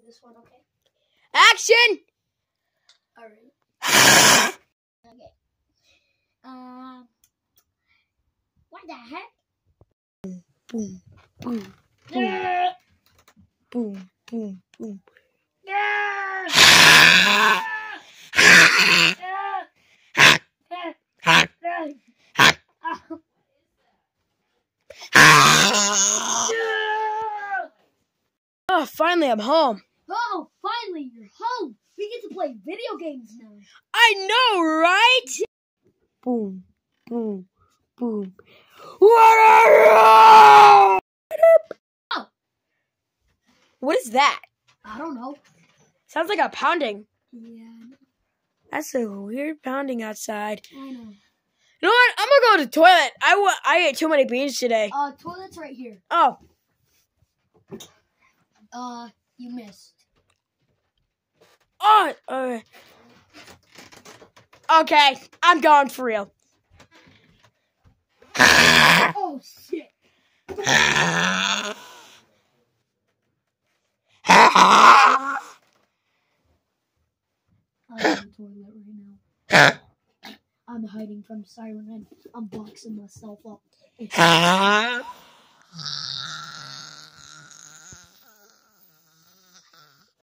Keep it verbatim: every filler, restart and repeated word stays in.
this one, okay? Action! Alright. Okay. Um, what the heck? Boom, boom, boom, Yeah. boom, boom, boom. Yeah. Oh, finally I'm home. Oh, finally you're home. We get to play video games now. I know, right? Boom, boom, boom. What are you? Oh. What is that? I don't know. Sounds like a pounding. Yeah, I know. That's a weird pounding outside. I know. You know what? I'm gonna go to the toilet. I, w I ate too many beans today. Uh, toilet's right here. Oh. Uh, you missed. Oh. Uh, okay, I'm going for real. Oh, shit. I'm in the toilet right now. I'm hiding from siren and I'm boxing myself up. It's